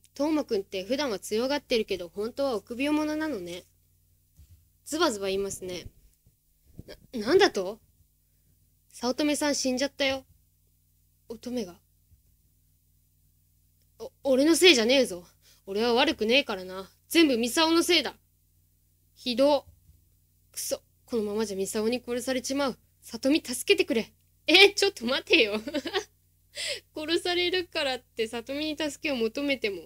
トーマくんって普段は強がってるけど、本当は臆病者なのね。ズバズバ言いますね。なんだと？早乙女さん死んじゃったよ。乙女が。俺のせいじゃねえぞ。俺は悪くねえからな。全部ミサオのせいだ。ひど。くそ。このままじゃミサオに殺されちまう。里美助けてくれ。ちょっと待てよ。殺されるからって里美に助けを求めても。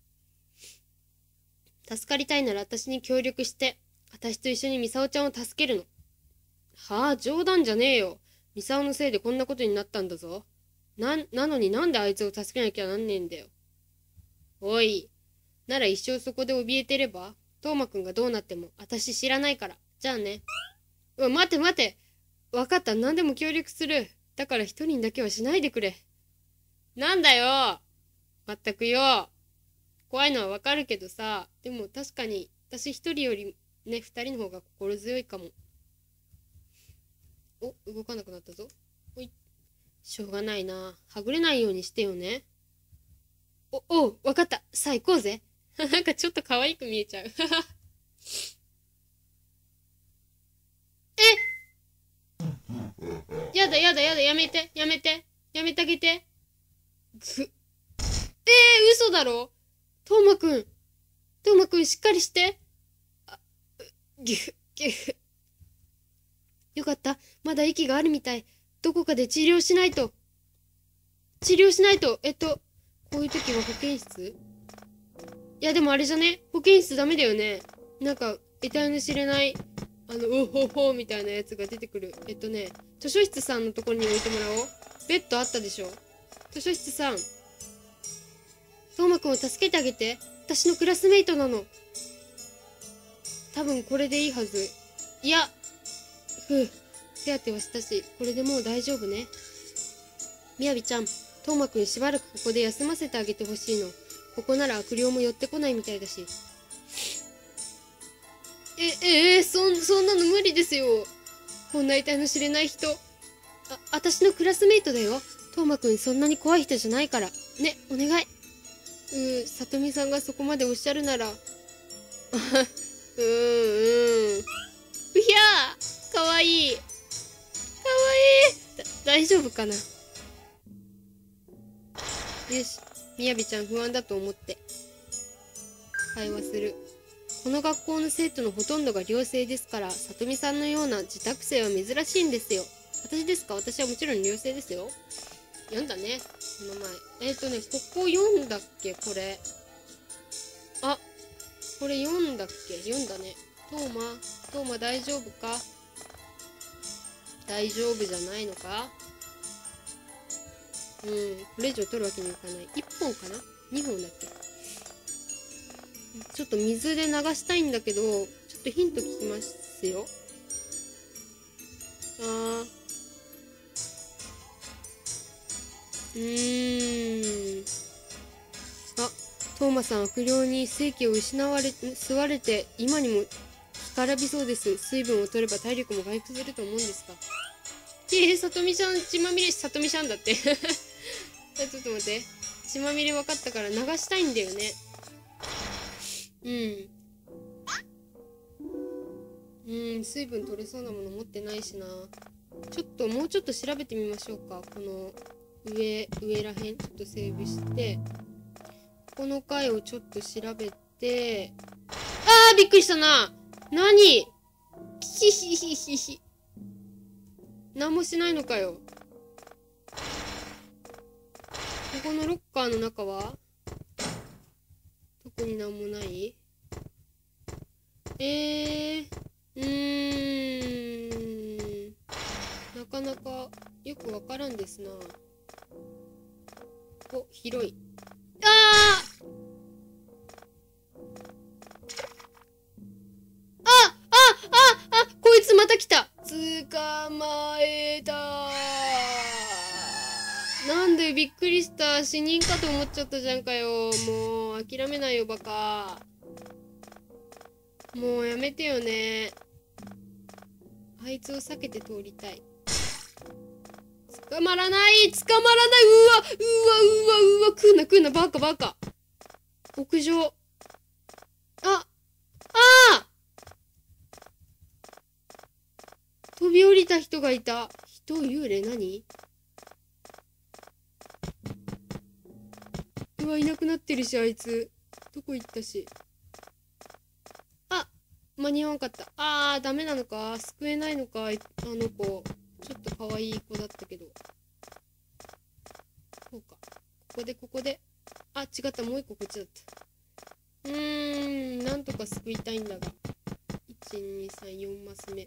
助かりたいなら私に協力して、私と一緒にミサオちゃんを助けるの。はあ、冗談じゃねえよ。ミサオのせいでこんなことになったんだぞ。なのになんであいつを助けなきゃなんねえんだよ。おい。なら一生そこで怯えてれば、トーマくんがどうなっても私知らないから。じゃあね。待て待て。わかった。何でも協力する。だから一人だけはしないでくれ。なんだよ。まったくよ。怖いのはわかるけどさ。でも確かに私一人よりね、二人の方が心強いかも。動かなくなったぞ。おい。しょうがないな。はぐれないようにしてよね。わかった。さあ行こうぜ。なんかちょっと可愛く見えちゃう。やだ、やめて、やめてあげて。嘘だろ。トーマくんしっかりして。ぎゅっ。よかった。まだ息があるみたい。どこかで治療しないと。こういう時は保健室？いやでもあれじゃね？保健室ダメだよね。なんか、得体の知れない、おほほみたいなやつが出てくる。図書室さんのところに置いてもらおう。ベッドあったでしょ。図書室さん。トーマくんを助けてあげて。私のクラスメイトなの。多分これでいいはず。いや、手当てはしたし、これでもう大丈夫ね。みやびちゃん、トーマくんしばらくここで休ませてあげてほしいの。ここなら悪霊も寄ってこないみたいだし。そんなの無理ですよ。こんな得体の知れない人。私のクラスメイトだよ。トーマくんそんなに怖い人じゃないから。ね、お願い。さとみさんがそこまでおっしゃるなら。うひゃーかわいい。大丈夫かな。よし。みやびちゃん不安だと思って。会話する。この学校の生徒のほとんどが寮生ですから、さとみさんのような自宅生は珍しいんですよ。私ですか？私はもちろん寮生ですよ。読んだね。この前。ここ読んだっけこれ。これ読んだっけ？読んだね。トーマ大丈夫か？大丈夫じゃないのか？これ以上取るわけにはいかない。1本かな？ 2 本だっけ？ちょっと水で流したいんだけど、ちょっとヒント聞きますよ。トーマさん悪霊に生気を吸われて今にも干からびそうです。水分を取れば体力も回復すると思うんですが。さとみちゃん血まみれさとみちゃんだって。ちょっと待って。血まみれ分かったから流したいんだよね。水分取れそうなもの持ってないしな。もうちょっと調べてみましょうか。この上らへんちょっとセーブして、この回をちょっと調べて、びっくりしたな。何？ひひひひひ。何もしないのかよ。ここのロッカーの中は特になんもない？なかなかよくわからんですな。広い。こいつまた来た。捕まえた。なんでびっくりした。死人かと思っちゃったじゃんかよ。もう諦めないよバカ。もうやめてよね。あいつを避けて通りたい。捕まらない。うわ、来んな、バカ。 屋上。あ、飛び降りた人がいた。人、幽霊何？うわ、いなくなってるし、あいつ。どこ行ったし。あ、間に合わんかった。ダメなのか。救えないのか、あの子。ちょっと可愛い子だったけど。こうか。ここで。あ、違った。もう一個こっちだった。なんとか救いたいんだが。1、2、3、4マス目。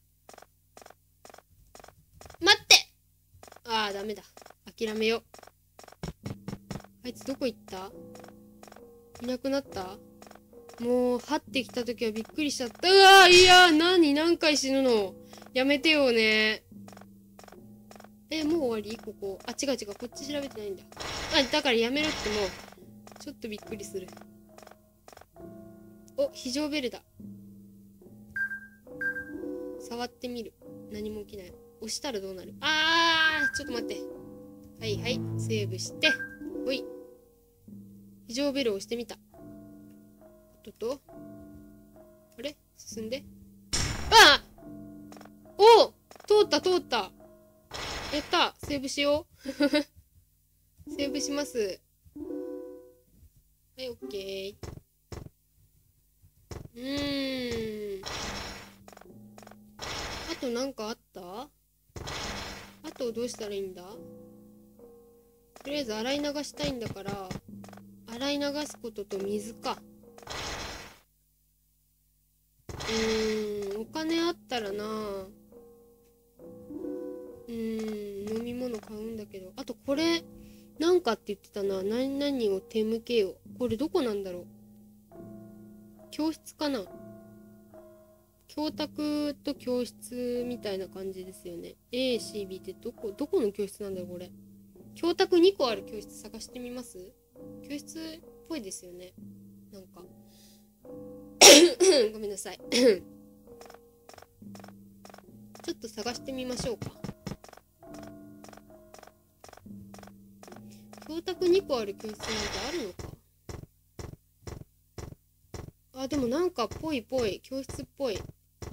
待って！ダメだ。諦めよう。あいつどこ行った？いなくなった？もう、張ってきたときはびっくりしちゃった。何回死ぬの？やめてよね。もう終わり？ここ。違う。こっち調べてないんだ。だからやめろってもう。ちょっとびっくりする。お、非常ベルだ。触ってみる。何も起きない。押したらどうなる？ちょっと待って。はい、セーブして。ほい。非常ベルを押してみた。あれ？進んで。お！通った。やった！セーブしよう。セーブします。はい、オッケー。あとなんかあった？あとどうしたらいいんだ？とりあえず洗い流したいんだから、洗い流すことと水か。お金あったらな。飲み物買うんだけど。あとこれ、なんかって言ってたな。何々を手向けよう。これどこなんだろう。教室かな。教託と教室みたいな感じですよね。A、C、B ってどこの教室なんだろう、これ。教託2個ある教室探してみます？教室っぽいですよね。なんか。ごめんなさい。ちょっと探してみましょうか。教託2個ある教室なんてあるのか？でもなんかぽい。教室っぽい。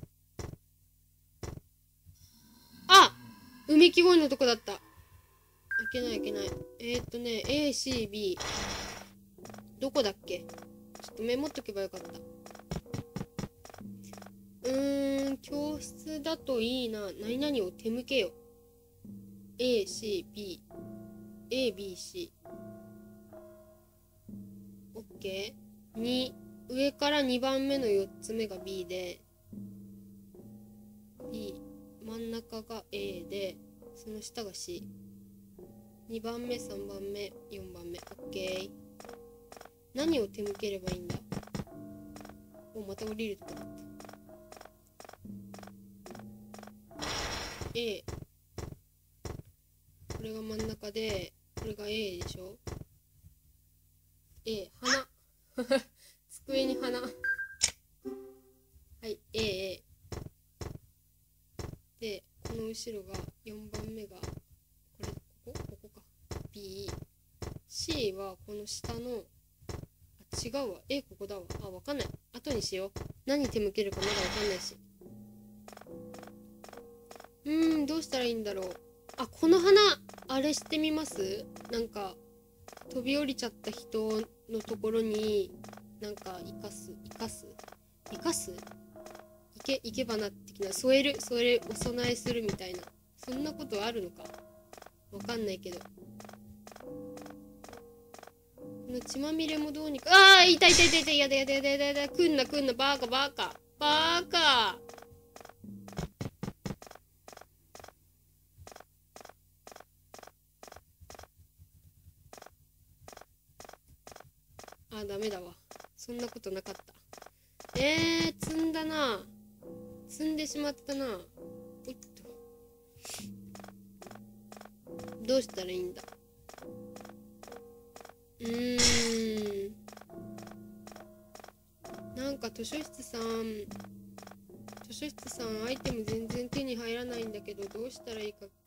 うめき声のとこだった。開けない。A、C、B。どこだっけ？ちょっとメモっとけばよかった。教室だといいな。何々を手向けよ。A、C、B。A、B、C。オッケー。2。上から2番目の4つ目が B で、B。真ん中が A で、その下が C。2番目、3番目、4番目。オッケー。何を手向ければいいんだ？また降りるとこだった。A。これが真ん中で、これが A でしょ？ A。花。机に花。はい、A。で、この後ろが4番目が、ここか。B。C はこの下の、違うわ。ここだわ。わかんない。後にしよう。何手向けるかまだわかんないし。どうしたらいいんだろう。この花、あれしてみます？なんか、飛び降りちゃった人のところに、なんか、生かすいけばな的な、添える、お供えするみたいな。そんなことあるのかわかんないけど。この血まみれもどうにか、痛い。やだ。くんな、バカ。ダメだわ。そんなことなかった。積んだな。積んでしまったな。おっと。どうしたらいいんだ？なんか図書室さん、アイテム全然手に入らないんだけど、どうしたらいいか